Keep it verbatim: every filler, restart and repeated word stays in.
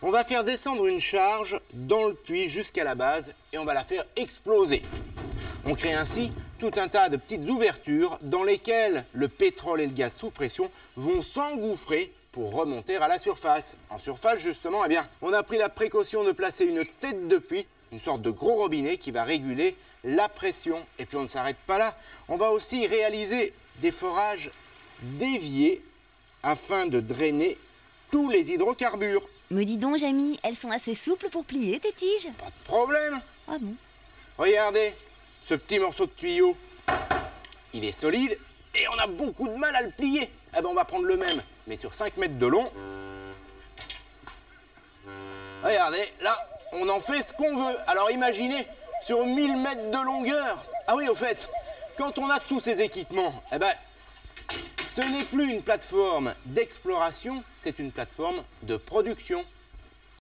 On va faire descendre une charge dans le puits jusqu'à la base et on va la faire exploser. On crée ainsi tout un tas de petites ouvertures dans lesquelles le pétrole et le gaz sous pression vont s'engouffrer pour remonter à la surface. En surface, justement, eh bien, on a pris la précaution de placer une tête de puits, une sorte de gros robinet qui va réguler la pression. Et puis on ne s'arrête pas là, on va aussi réaliser des forages déviés afin de drainer tous les hydrocarbures. Me dis donc, Jamy, elles sont assez souples pour plier tes tiges? Pas de problème. Ah bon? Regardez, ce petit morceau de tuyau, il est solide et on a beaucoup de mal à le plier. Eh ben on va prendre le même, mais sur cinq mètres de long. Regardez, là, on en fait ce qu'on veut. Alors imaginez, sur mille mètres de longueur. Ah oui, au fait, quand on a tous ces équipements, eh ben, ce n'est plus une plateforme d'exploration, c'est une plateforme de production.